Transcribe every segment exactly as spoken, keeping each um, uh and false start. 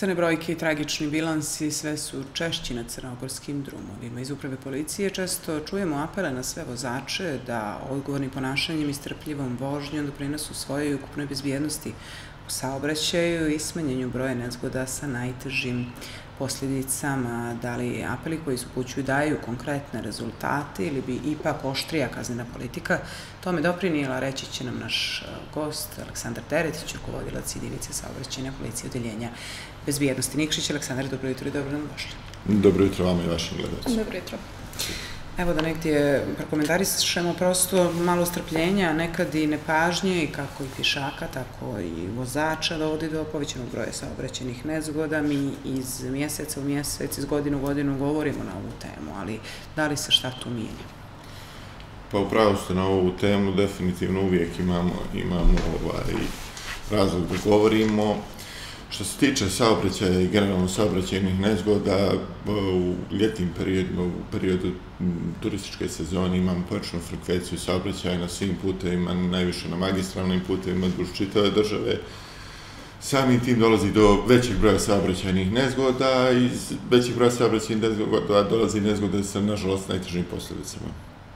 Crne brojke i tragični bilansi sve su češći na crnogorskim drumovima. Iz uprave policije često čujemo apele na sve vozače da odgovornim ponašanjem i strpljivom vožnjom doprinesu svojoj ukupnoj bezbjednosti u saobraćaju i smanjenju broja nezgoda sa najtežim posljedicama. Da li apeli koji se upućuju daju konkretne rezultate ili bi ipak oštrija kaznena politika? Tome doprinijela, reći će nam naš gost Aleksandar Teretić, rukovodilac jedinice saobraćajne policije odeljenja bezbjednosti Nikšić. Aleksandar, dobro jutro i dobro nam došli. Dobro jutro vama i vašim gledalcima. Dobro jutro. Evo da negdje prokomentarišemo prosto malo strpljenja, nekad i nepažnje, kako i pješaka, tako i vozača dovodi do povećanog broja saobraćajnih nezgoda. Mi iz mjeseca u mjesec, iz godine u godinu govorimo na ovu temu, ali da li se šta tu mijenja? Pa upravo ste na ovu temu, definitivno uvijek imamo, imamo ovaj razlog da govorimo. Što se tiče saobraćaja i generalno saobraćajnih nezgoda, u ljetnim periodima, u periodu turističke sezone imamo povećanu frekvenciju saobraćaja na svim putevima, najviše na magistralnim putevima duž čitave države. Samim tim dolazi do većeg broja saobraćajnih nezgoda i iz većeg broja saobraćajnih nezgoda dolazi nezgoda sa, nažalost, najtežim posljedicama.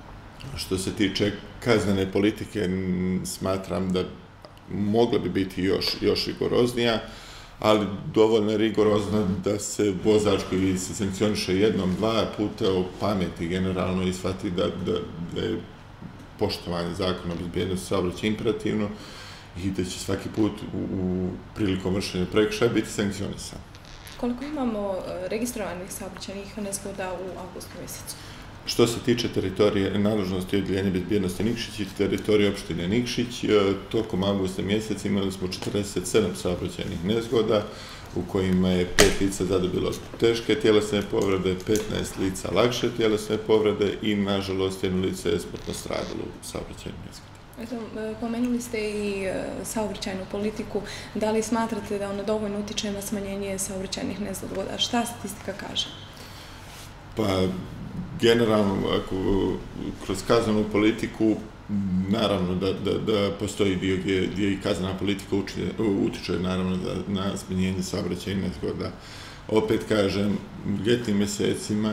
Što se tiče kaznene politike, smatram da mogla bi biti još, još rigoroznija, ali dovoljno rigorozno da se vozač koji se sankcioniše jednom, dva puta o pameti generalno i shvati da, da, da je poštovanje zakona o bezbjednosti saobraćaja imperativno i da će svaki put u, u prilikom vršenja prekršaja biti sankcionisan. Koliko imamo registrovanih saobraćajnih nezgoda u avgustu mjesecu? Što se tiče teritorije nadležnosti odeljenja bezbjednosti Nikšić i teritorije opštine Nikšić, tokom avgusta mjeseca imali smo četrdeset sedam saobraćajnih nezgoda u kojima je pet lica zadobilo teške tjelesne povrede, petnaest lica lakše tjelesne povrede i, nažalost, jedno lice je smrtno stradalo u saobraćajnim nezgodama. Eto, pomenuli ste i saobraćajnu politiku. Da li smatrate da ona dovoljno utiče na smanjenje saobraćajnih nezgoda? Šta statistika kaže? Pa, generalno, ako kroz kaznenu politiku, naravno da, da, da postoji dio gdje, gdje i kaznena politika utiče naravno da, na smanjenje saobraćajnih nezgoda. Opet kažem, ljetnim mjesecima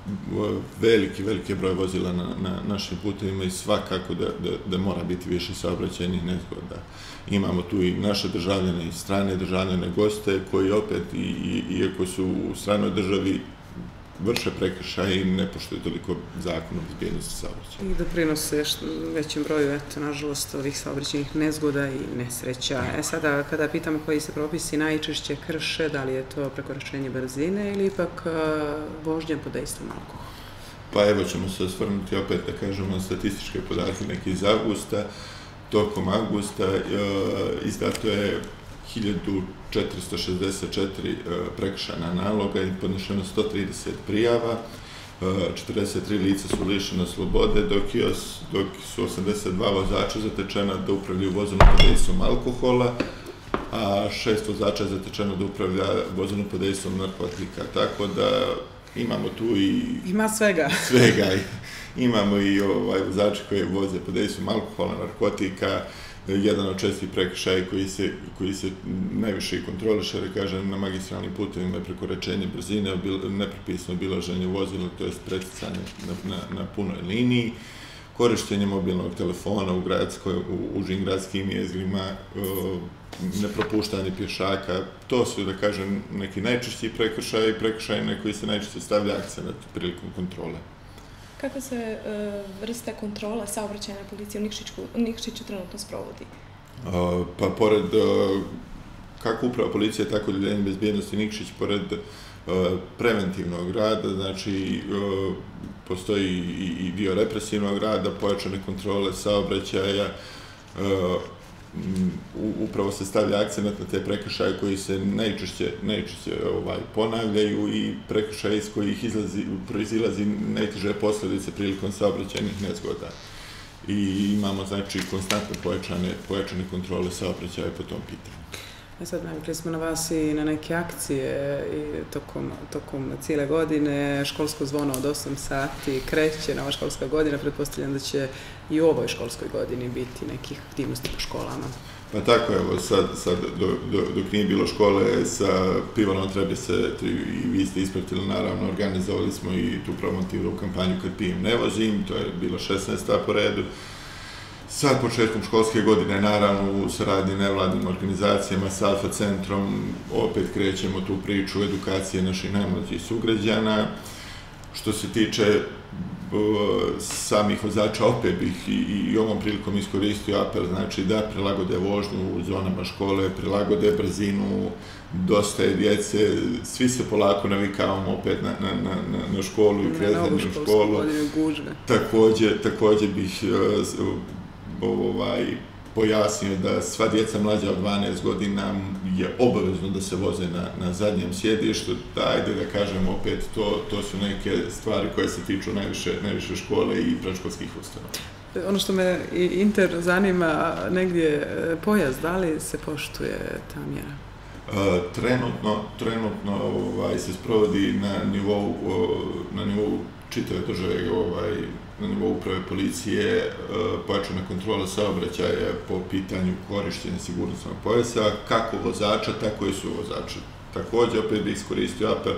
veliki, veliki broj vozila na, na našim putevima i svakako da, da, da mora biti više saobraćajnih nezgoda. Imamo tu i naše državljane i strane državljane goste koji opet, i, i, iako su u stranoj državi, vrše prekršaje i ne poštuju toliko zakon o bezbjednosti saobraćaja. I doprinose većem broju, eto, nažalost, ovih saobraćajnih nezgoda i nesreća. E sada, kada pitamo koji se propisi najčešće krše, da li je to prekoračenje brzine ili ipak vožnja pod dejstvom alkohola? Pa evo ćemo se osvrnuti opet da kažemo statističke podatke neki iz avgusta. Tokom avgusta izdato je hiljadu četiristo šezdeset četiri prekršajna naloga i podnešeno sto trideset prijava, četrdeset tri lica su lišena slobode, dok, je, dok su osamdeset dva vozača zatečena da upravljaju vozom pod dejstvom alkohola, a šest vozača je zatečeno da upravlja vozom pod dejstvom narkotika. Tako da imamo tu i... Ima svega. Svega. Imamo i ovaj, vozače koji voze pod dejstvom alkohola, narkotika. Jedan od čestih prekršaja koji se, koji se najviše i kontroliše, da kažem, na magistralnim putevima je prekoračenje brzine, nepropisno obilaženje vozila, to je preticanje na, na, na punoj liniji, korištenje mobilnog telefona u, gradskoj, u užim gradskim jezgrima, nepropuštanje pješaka, to su, da kažem, neki najčešći prekršaji i prekršaji na koji se najčešće stavlja akcenat prilikom kontrole. Kako se e, vrsta kontrola saobraćajne policije u Nikšiću, Nikšiću trenutno sprovodi? A, pa pored, a, kako uprava policije, tako i odeljenje bezbjednosti Nikšić, pored a, preventivnog rada, znači a, postoji i, i dio represivnog rada, pojačane kontrole saobraćaja, a, upravo se stavlja akcenat na te prekršaje koji se najčešće, najčešće ovaj, ponavljaju i prekršaje iz kojih izlazi, proizilazi najteže posljedice prilikom saobraćajnih nezgoda. I imamo, znači, konstantno pojačane, pojačane kontrole saobraćaja po tom pitanju. E sad, navikli smo na vas i na neke akcije i tokom, tokom cijele godine. Školsko zvono od osam sati kreće, nova školska godina. Pretpostavljam da će i u ovoj školskoj godini biti nekih aktivnosti po školama. Pa tako, evo, sad, sad do, do, dok nije bilo škole sa Pivanom Trebi se, i vi ste ispratili, naravno, organizovali smo i tu promotivnu kampanju Kad pijem ne vozim, to je bilo šesnaesta po redu. Sa početkom školske godine, naravno, u saradnji nevladnim organizacijama, s Alfa centrom, opet krećemo tu priču edukacije naših najmlađih sugrađana. Što se tiče samih vozača, opet bih i, i ovom prilikom iskoristio apel, znači da prilagode vožnju u zonama škole, prilagode brzinu, dosta je djece, svi se polako navikavamo opet na, na, na, na školu i kretanje u školu. Također, također bih ovaj, pojasnio da sva djeca mlađa od dvanaest godina je obavezno da se voze na, na zadnjem sjedištu. Ajde da kažem opet, to, to su neke stvari koje se tiču najviše, najviše škole i predškolskih ustanova. Ono što me i Inter zanima, negdje pojas, da li se poštuje ta mjera? Trenutno, trenutno ovaj, se sprovodi na nivou, na nivou čitave države, ovaj, na nivou uprave policije, pojačana kontrola saobraćaja po pitanju korištenja sigurnosnog pojasa, kako vozača, tako i suvozača. Također, opet bih iskoristio apel,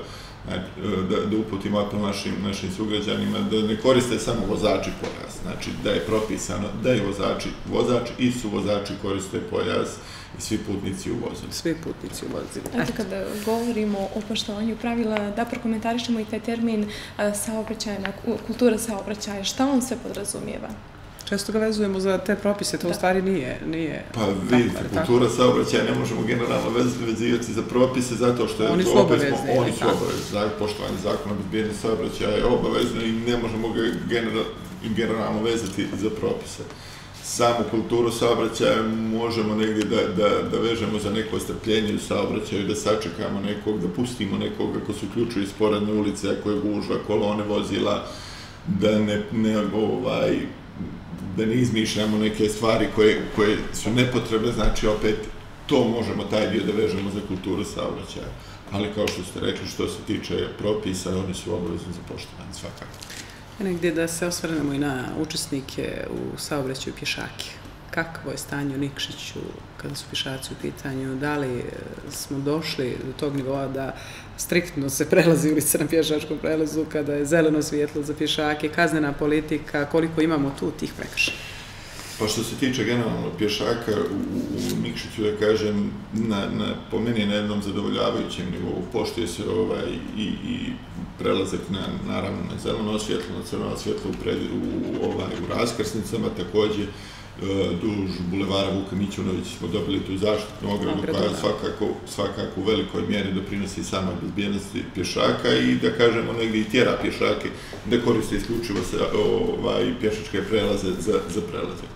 da, da uputimo apel našim, našim sugrađanima, da ne koriste samo vozači pojas, znači da je propisano da i vozači, vozač i suvozači koriste pojas i svi putnici u vozilu. Svi putnici u vozilu. Eto, kada govorimo o poštovanju pravila, da prokomentarišemo i taj termin saobraćajna, kultura saobraćaja. Šta on sve podrazumijeva? Često ga vezujemo za te propise, to u stvari nije, nije pa vidite, kultura saobraćaja ne možemo generalno vezivati za propise zato što je oni to su obavezni. Oni su obavezni. Poštovani zakon o bezbednosti saobraćaja je obavezno i ne možemo ga generalno vezati za propise. Samu kulturu saobraćaja možemo negdje da, da, da vežemo za neko strpljenje u saobraćaju, da sačekamo nekog, da pustimo nekog ako se uključuje iz sporedne ulice, ako je gužva, kolone vozila, da ne, ne ovaj, da ne izmišljamo neke stvari koje, koje su nepotrebne, znači opet to možemo taj dio da vežemo za kulturu saobraćaja. Ali kao što ste rekli, što se tiče propisa, oni su obavezni za poštovanje svakako. Negdje da se osvrnemo i na učesnike u saobraćaju pješake. Kakvo je stanje u Nikšiću kada su pješaci u pitanju? Da li smo došli do tog nivoa da striktno se prelazi ulica na pješačkom prelazu kada je zeleno svjetlo za pješake, kaznena politika, koliko imamo tu tih prekršaja? Pa što se tiče generalno pješaka u, u Nikšiću, da kažem, na, na, po meni je na jednom zadovoljavajućem nivou. Poštuje se ovaj, i, i prelazak na, naravno, na zeleno svjetlo, na crveno svjetlo u, pred, u, ovaj, u raskrsnicama, također duž bulevara Vuka Mićunovića smo dobili tu zaštitnu ogradu koja svakako, svakako u velikoj mjeri doprinosi sama bezbjednosti pješaka i da kažemo negdje i tjera pješake da koriste isključivo se, ovaj, pješačke prelaze za, za prelazak.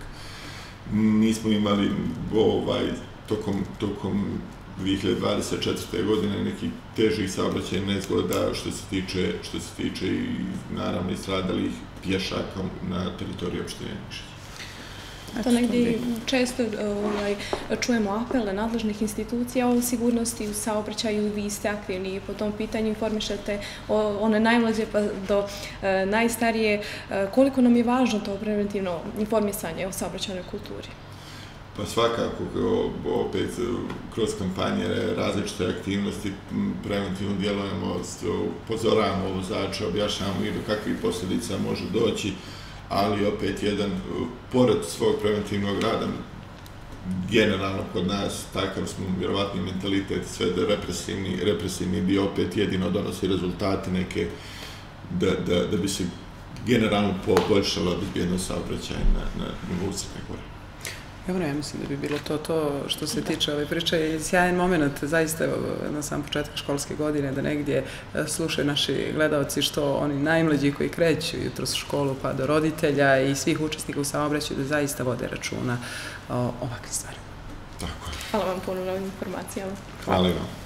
Nismo imali ovaj, tokom, tokom dvije hiljade dvadeset četvrte. godine nekih težih saobraćajnih nezgoda što se tiče, što se tiče i naravno i stradalih pješaka na teritoriji opštine Nikšić. To negdje često ovaj, čujemo apele nadležnih institucija o sigurnosti u saobraćaju, vi ste aktivni po tom pitanju, informišete one najmlađe pa do e, najstarije. E, koliko nam je važno to preventivno informisanje o saobraćajnoj kulturi? Pa svakako, opet, kroz kampanje, različite aktivnosti, preventivno djelujemo, upozoravamo vozača, objašnjavamo i do kakvih posljedica može doći, ali opet jedan, pored svog preventivnog rada, generalno kod nas, takav smo vjerovatni mentalitet, sve da represivni, represivni dio opet jedino donosi rezultate neke, da, da, da bi se generalno poboljšala bezbjednost saobraćaja na, na nivou Crne Gore. Evo, ja mislim da bi bilo to to što se tiče ove priče. Je sjajan moment, zaista na sam početak školske godine, da negdje slušaju naši gledalci što oni najmlađi koji kreću jutros u školu pa do roditelja i svih učesnika u saobraćaju da zaista vode računa o ovakvim stvarima. Tako. Hvala vam puno na ovim informacijama. Hvala vam.